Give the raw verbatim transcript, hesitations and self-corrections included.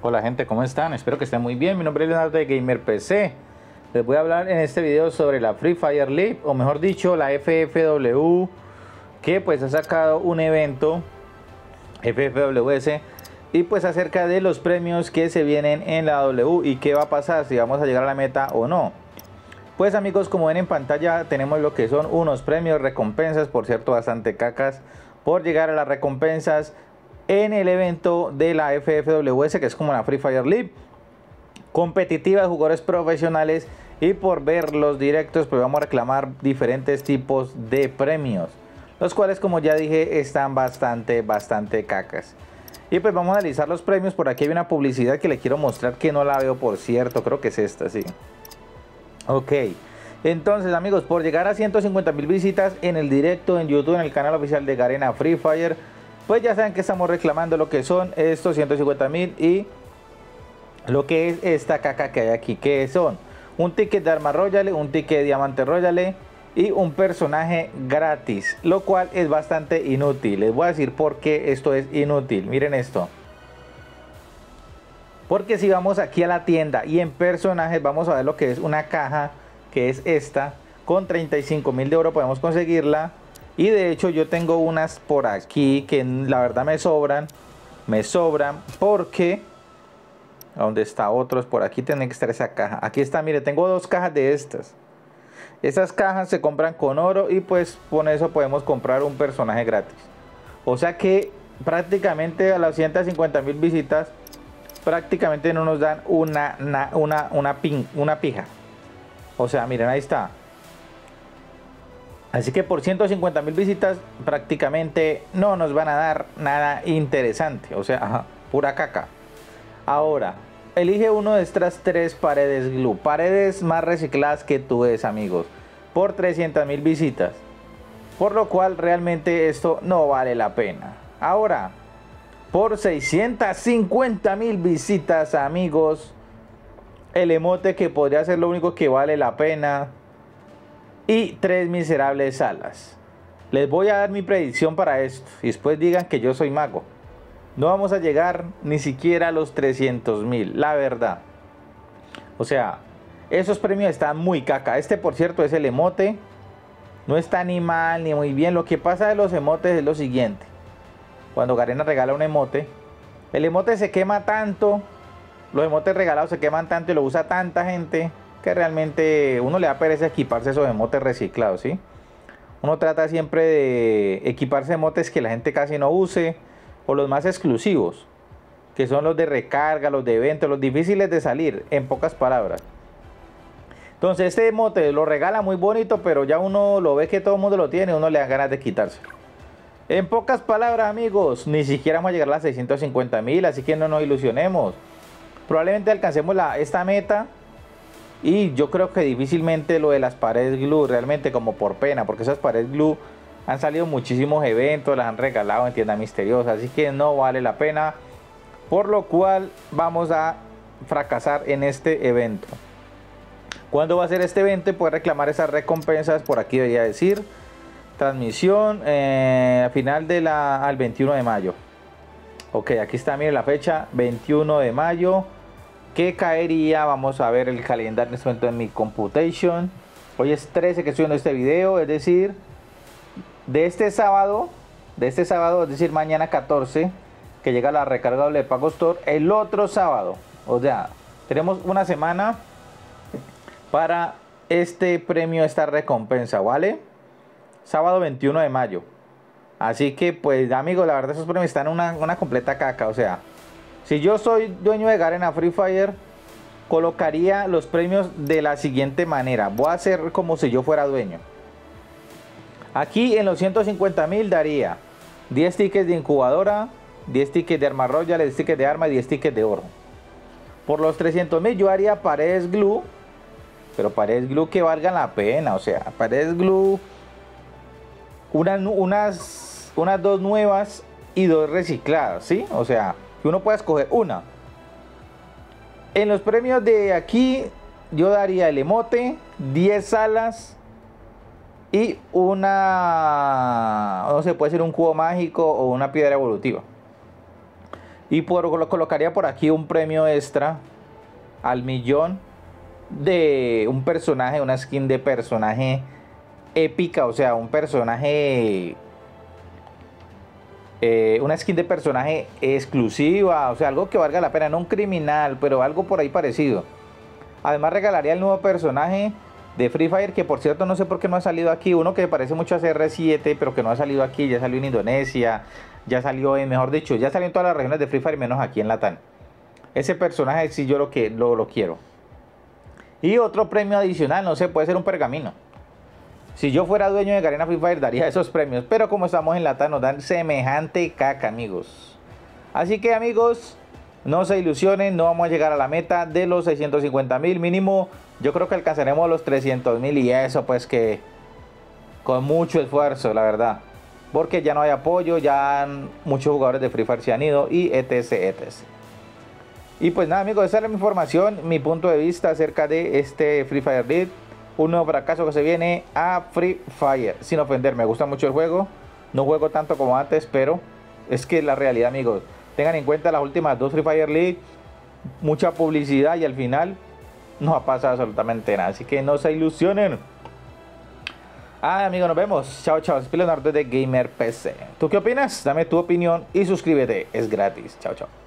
Hola gente, ¿cómo están? Espero que estén muy bien. Mi nombre es Leonardo de Gamer P C. Les voy a hablar en este video sobre la Free Fire League, o mejor dicho, la F F W, que pues ha sacado un evento F F W S, y pues acerca de los premios que se vienen en la W y qué va a pasar, si vamos a llegar a la meta o no. Pues amigos, como ven en pantalla, tenemos lo que son unos premios, recompensas, por cierto bastante cacas, por llegar a las recompensas en el evento de la F F W S, que es como la Free Fire League competitiva de jugadores profesionales. Y por ver los directos, pues vamos a reclamar diferentes tipos de premios, los cuales, como ya dije, están bastante, bastante cacas. Y pues vamos a analizar los premios. Por aquí hay una publicidad que le quiero mostrar, que no la veo, por cierto, creo que es esta, sí. Ok, entonces amigos, por llegar a ciento cincuenta mil visitas en el directo en YouTube, en el canal oficial de Garena Free Fire, pues ya saben que estamos reclamando lo que son estos ciento cincuenta mil y lo que es esta caca que hay aquí, que son un ticket de arma royale, un ticket de diamante royale y un personaje gratis, lo cual es bastante inútil. Les voy a decir por qué esto es inútil. Miren esto. Porque si vamos aquí a la tienda y en personajes vamos a ver lo que es una caja, que es esta, con treinta y cinco mil de oro podemos conseguirla. Y de hecho yo tengo unas por aquí que la verdad me sobran, me sobran porque... ¿Dónde está otros? Por aquí tiene que estar esa caja. Aquí está, mire, tengo dos cajas de estas. Estas cajas se compran con oro y pues con eso podemos comprar un personaje gratis. O sea que prácticamente a las ciento cincuenta mil visitas prácticamente no nos dan una, una, una, una, pin, una pija. O sea, miren, ahí está. Así que por ciento cincuenta mil visitas prácticamente no nos van a dar nada interesante. O sea, ajá, pura caca. Ahora, elige uno de estas tres paredes glue. Paredes más recicladas que tú ves, amigos. Por trescientas mil visitas. Por lo cual realmente esto no vale la pena. Ahora, por seiscientas cincuenta mil visitas, amigos, el emote que podría ser lo único que vale la pena. Y tres miserables alas. Les voy a dar mi predicción para esto. Y después digan que yo soy mago. No vamos a llegar ni siquiera a los trescientos mil, la verdad. O sea, esos premios están muy caca. Este, por cierto, es el emote. No está ni mal ni muy bien. Lo que pasa de los emotes es lo siguiente. Cuando Garena regala un emote, el emote se quema tanto. Los emotes regalados se queman tanto y lo usa tanta gente que realmente uno le da pereza equiparse esos emotes reciclados, ¿sí? Uno trata siempre de equiparse emotes que la gente casi no use, o los más exclusivos, que son los de recarga, los de evento, los difíciles de salir, en pocas palabras. Entonces este emote lo regala muy bonito, pero ya uno lo ve que todo el mundo lo tiene, uno le da ganas de quitárselo. En pocas palabras, amigos, ni siquiera vamos a llegar a las seiscientos cincuenta mil, así que no nos ilusionemos. Probablemente alcancemos la, esta meta, y yo creo que difícilmente lo de las paredes glue, realmente como por pena, porque esas paredes glue han salido muchísimos eventos, las han regalado en tiendas misteriosas, así que no vale la pena. Por lo cual vamos a fracasar en este evento. ¿Cuándo va a ser este evento? Puede reclamar esas recompensas. Por aquí debería decir transmisión eh, a final de la al veintiuno de mayo. Ok, aquí está, miren la fecha, veintiuno de mayo, que caería, vamos a ver el calendario en este momento en mi computation. Hoy es trece que estoy viendo este video, es decir, de este sábado, de este sábado, es decir, mañana catorce, que llega la recarga doble de Pago Store, el otro sábado. O sea, tenemos una semana para este premio, esta recompensa, ¿vale? Sábado veintiuno de mayo. Así que, pues, amigos, la verdad, esos premios están en una, una completa caca. O sea, si yo soy dueño de Garena Free Fire, colocaría los premios de la siguiente manera. Voy a hacer como si yo fuera dueño. Aquí en los ciento cincuenta mil daría diez tickets de incubadora, diez tickets de arma royale, diez tickets de arma y diez tickets de oro. Por los trescientos mil yo haría paredes glue, pero paredes glue que valgan la pena. O sea, paredes glue, unas, unas, unas dos nuevas y dos recicladas, ¿sí? O sea, que uno pueda escoger una. En los premios de aquí yo daría el emote, diez alas y una, no sé, puede ser un cubo mágico o una piedra evolutiva. Y por, lo colocaría por aquí un premio extra al millón de un personaje, una skin de personaje épica, o sea, un personaje, eh, una skin de personaje exclusiva, o sea, algo que valga la pena, no un criminal, pero algo por ahí parecido. Además regalaría el nuevo personaje de Free Fire, que por cierto no sé por qué no ha salido aquí, uno que parece mucho a C R siete, pero que no ha salido aquí, ya salió en Indonesia, ya salió en, mejor dicho, ya salió en todas las regiones de Free Fire, menos aquí en Latam. Ese personaje sí yo lo, que, lo, lo quiero. Y otro premio adicional, no sé, puede ser un pergamino. Si yo fuera dueño de Garena Free Fire daría esos premios, pero como estamos en Latam nos dan semejante caca, amigos. Así que, amigos, no se ilusionen, no vamos a llegar a la meta de los seiscientos cincuenta mil mínimo. Yo creo que alcanzaremos los trescientos mil y eso pues que con mucho esfuerzo, la verdad. Porque ya no hay apoyo, ya muchos jugadores de Free Fire se han ido y etc, etcétera. Y pues nada, amigos, esa es la información, mi punto de vista acerca de este Free Fire League. Un nuevo fracaso que se viene a Free Fire. Sin ofender, me gusta mucho el juego. No juego tanto como antes, pero es que la realidad, amigos. Tengan en cuenta las últimas dos Free Fire League. Mucha publicidad y al final no ha pasado absolutamente nada. Así que no se ilusionen. Ah, amigos, nos vemos. Chao, chao. Es Leonardo de Gamer P C. ¿Tú qué opinas? Dame tu opinión y suscríbete. Es gratis. Chao, chao.